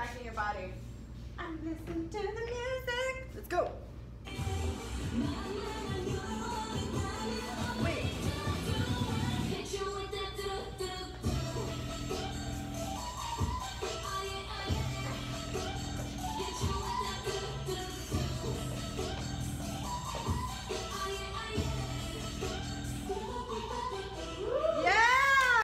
tracking your body. And listen to the music. Let's go.